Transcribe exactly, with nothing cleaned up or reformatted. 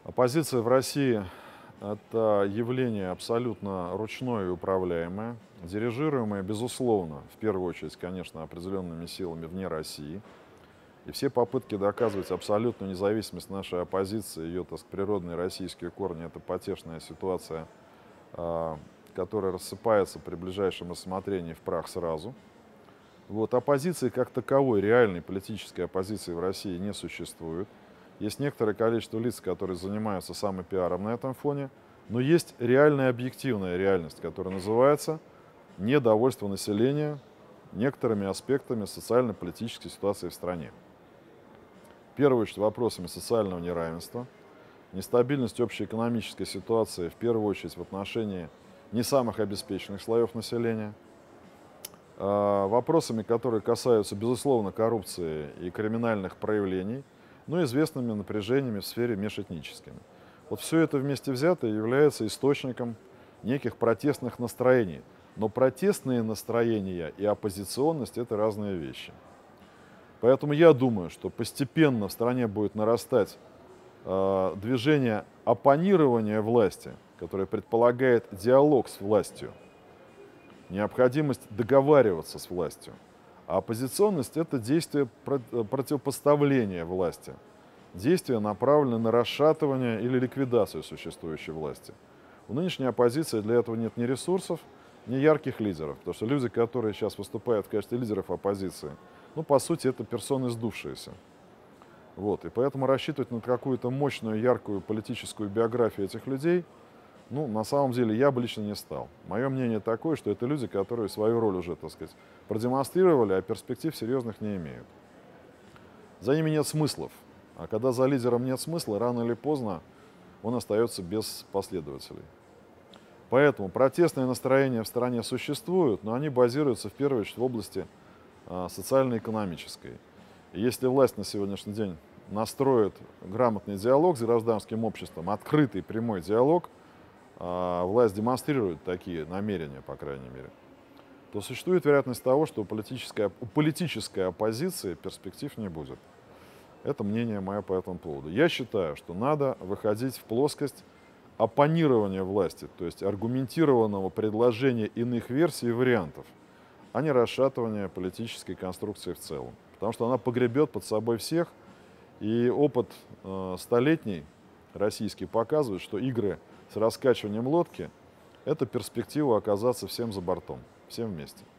Оппозиция в России — это явление абсолютно ручное и управляемое, дирижируемое, безусловно, в первую очередь, конечно, определенными силами вне России. И все попытки доказывать абсолютную независимость нашей оппозиции, ее, так сказать, природные российские корни — это потешная ситуация, а, которая рассыпается при ближайшем рассмотрении в прах сразу. Вот, оппозиции как таковой, реальной политической оппозиции в России не существует. Есть некоторое количество лиц, которые занимаются самопиаром на этом фоне, но есть реальная объективная реальность, которая называется недовольство населения некоторыми аспектами социально-политической ситуации в стране. В первую очередь вопросами социального неравенства, нестабильность общей экономической ситуации, в первую очередь в отношении не самых обеспеченных слоев населения, а, вопросами, которые касаются, безусловно, коррупции и криминальных проявлений, но известными напряжениями в сфере межэтническими. Вот все это вместе взятое является источником неких протестных настроений. Но протестные настроения и оппозиционность — это разные вещи. Поэтому я думаю, что постепенно в стране будет нарастать э, движение оппонирования власти, которое предполагает диалог с властью, необходимость договариваться с властью. А оппозиционность — это действие противопоставления власти, действие, направленное на расшатывание или ликвидацию существующей власти. У нынешней оппозиции для этого нет ни ресурсов, ни ярких лидеров, потому что люди, которые сейчас выступают в качестве лидеров оппозиции, ну, по сути, это персоны сдувшиеся. Вот. И поэтому рассчитывать на какую-то мощную, яркую политическую биографию этих людей, ну, на самом деле, я бы лично не стал. Мое мнение такое, что это люди, которые свою роль уже, так сказать, продемонстрировали, а перспектив серьезных не имеют. За ними нет смыслов. А когда за лидером нет смысла, рано или поздно он остается без последователей. Поэтому протестные настроения в стране существуют, но они базируются в первую очередь в области а, социально-экономической. И если власть на сегодняшний день настроит грамотный диалог с гражданским обществом, открытый прямой диалог, а, власть демонстрирует такие намерения, по крайней мере, то существует вероятность того, что у политической, у политической оппозиции перспектив не будет. Это мнение мое по этому поводу. Я считаю, что надо выходить в плоскость оппонирования власти, то есть аргументированного предложения иных версий и вариантов, а не расшатывания политической конструкции в целом. Потому что она погребет под собой всех, и опыт э, столетний российский показывает, что игры с раскачиванием лодки — это перспектива оказаться всем за бортом, всем вместе.